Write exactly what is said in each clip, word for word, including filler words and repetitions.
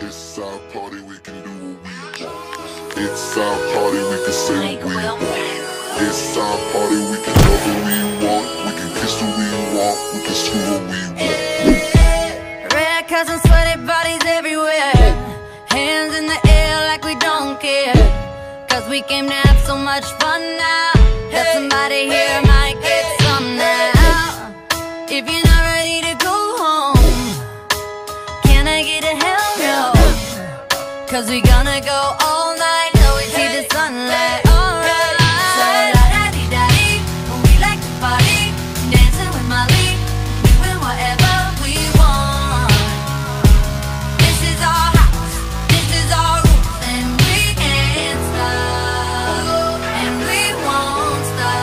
It's our party, we can do what we want. It's our party, we can say what we want. It's our party, we can love what we want. We can kiss what we want. We can screw what we want. Red cups and sweaty bodies everywhere. Hands in the air like we don't care. Cause we came to have so much fun now. That somebody here might get some now. If you're not ready to go home, can I get a hell no? Cause we gonna go all night till we see the sunlight. Alright. So la-da-dee-da-dee, we like to party, dancing with Miley, doing whatever we want. This is our house, this is our rules, and we can't stop, and we won't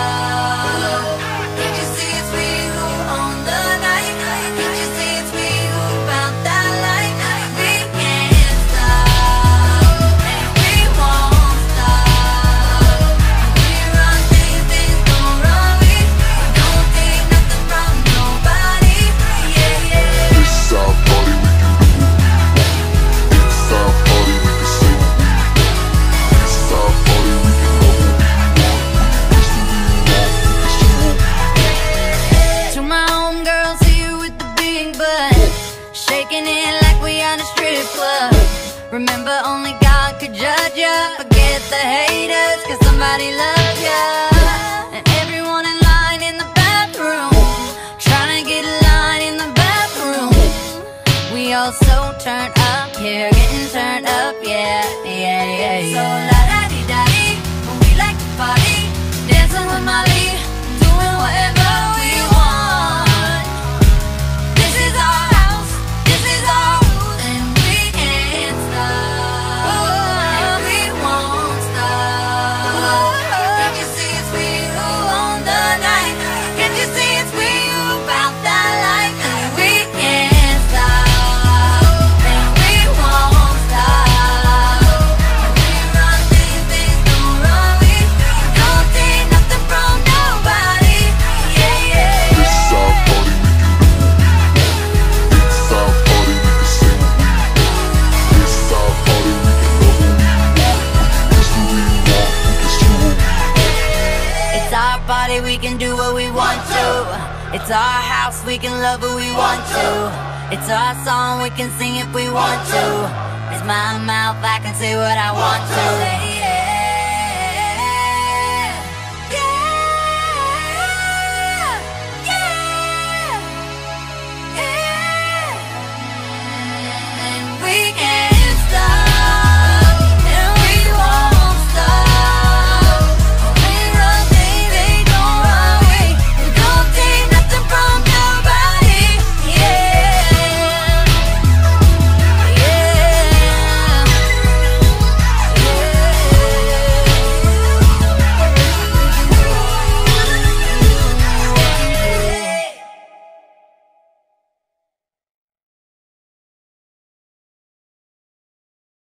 stop. Can't you see it's we who own the night? Can't you see it's we who found that light? We can't stop, and we won't stop. We run things, things don't run we. Don't take nothing from nobody. Yeah, yeah. It's our party, we can do what we want. It's our party, we can say what we want. It's our party, we can love what we want. We can kiss what we want. We can screw what we want. To my homegirls here with the big butt, shaking it like we on a strip club. Remember, only God could judge ya. Forget the haters, cause somebody loves ya. And everyone in line in the bathroom, trying to get a line in the bathroom. We all so turned up here, getting turned up, yeah, yeah, yeah, yeah. So la-da-dee-da-dee, we like to party, dancing with Miley, doing whatever we want. This is our house, this is our rules, and we can't stop, and we won't stop. Can't you see it's we who own the night? Can't you see it's we who found that light? And we can't stop, and we won't stop. We run things, things don't run we. Don't take nothing from nobody. Yeah, yeah. It's our party, we can do what we want. It's our party, we can say what we want. It's our party, we can love what we want. We can kiss what we want. We can screw what we want. It's our party, we can do what we want to. It's our house, we can love who we want to. It's our song, we can sing if we want to. It's my mouth, I can say what I want to.